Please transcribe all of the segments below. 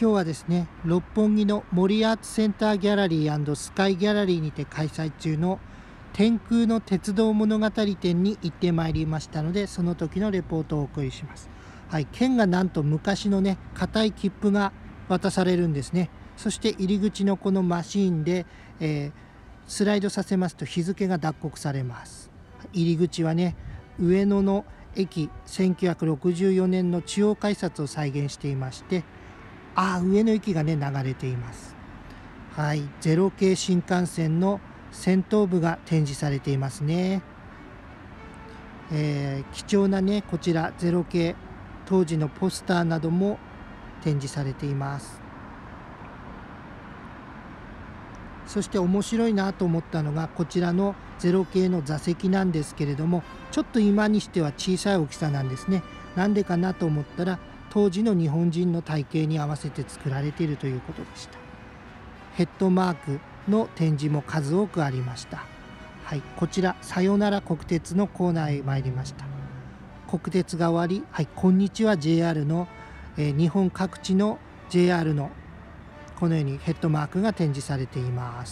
今日はですね、六本木の森アーツセンターギャラリー&スカイギャラリーにて開催中の天空の鉄道物語展に行ってまいりましたので、その時のレポートをお送りします。はい、券がなんと昔のね、硬い切符が渡されるんですね。そして入り口のこのマシーンで、スライドさせますと日付が脱刻されます。入り口はね、上野の駅1964年の中央改札を再現していまして、上野駅がね流れています。はい、ゼロ系新幹線の先頭部が展示されていますね。貴重なねこちらゼロ系当時のポスターなども展示されています。そして面白いなと思ったのがこちらのゼロ系の座席なんですけれども、ちょっと今にしては小さい大きさなんですね。なんでかなと思ったら、当時の日本人の体型に合わせて作られているということでした。ヘッドマークの展示も数多くありました。はい、こちらさよなら国鉄のコーナーへ参りました。国鉄が終わり、はい、こんにちは JR の、日本各地の JR のこのようにヘッドマークが展示されています。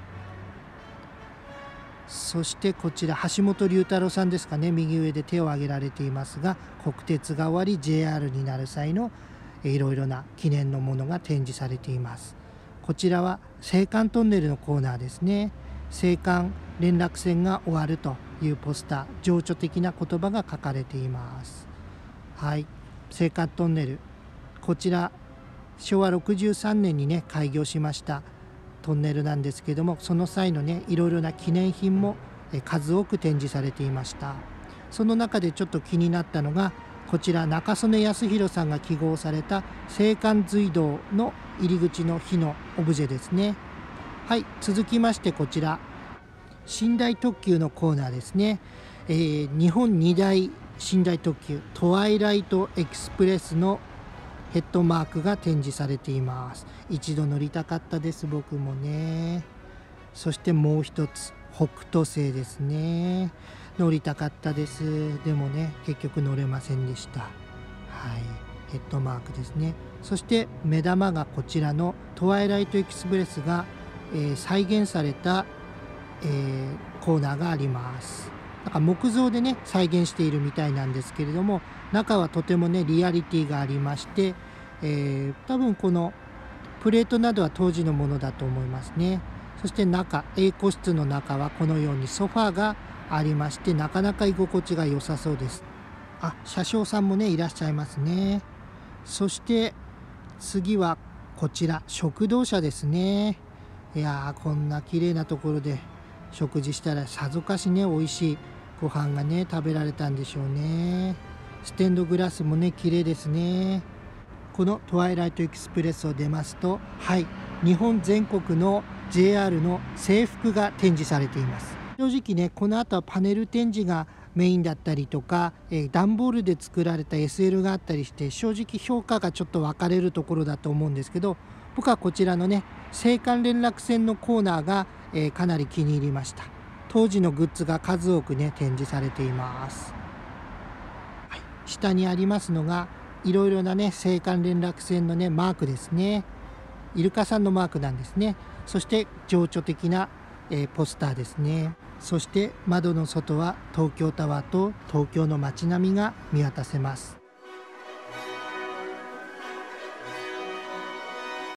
そしてこちら橋本龍太郎さんですかね、右上で手を挙げられていますが、国鉄が終わり JR になる際のいろいろな記念のものが展示されています。こちらは青函トンネルのコーナーですね。青函連絡船が終わるというポスター、情緒的な言葉が書かれています。はい、青函トンネル、こちら昭和63年にね開業しましたトンネルなんですけども、その際のねいろいろな記念品も数多く展示されていました。その中でちょっと気になったのがこちら中曽根康弘さんが揮毫された青函隧道の入り口の火のオブジェですね。はい、続きましてこちら寝台特急のコーナーですね。日本2大寝台特急トワイライトエクスプレスのヘッドマークが展示されています。一度乗りたかったです、僕もね。そしてもう一つ北斗星ですね。乗りたかったです。でもね結局乗れませんでした。はい、ヘッドマークですね。そして目玉がこちらのトワイライトエクスプレスが、再現された、コーナーがあります。なんか木造でね再現しているみたいなんですけれども、中はとてもねリアリティがありまして、多分このプレートなどは当時のものだと思いますね。そして中 A 個室の中はこのようにソファーがありまして、なかなか居心地が良さそうです。車掌さんもねいらっしゃいますね。そして次はこちら食堂車ですね。いやー、こんな綺麗なところで食事したらさぞかしね美味しいご飯がね食べられたんでしょうね。ステンドグラスもね綺麗ですね。このトワイライトエクスプレスを出ますと、はい、日本全国の JR の制服が展示されています。正直ねこの後はパネル展示がメインだったりとか、段ボールで作られた SL があったりして、正直評価がちょっと分かれるところだと思うんですけど、僕はこちらのね青函連絡船のコーナーが、かなり気に入りました。当時のグッズが数多くね展示されています。はい、下にありますのがいろいろなね青函連絡船のねマークですね。イルカさんのマークなんですね。そして情緒的な、ポスターですね。そして窓の外は東京タワーと東京の街並みが見渡せます。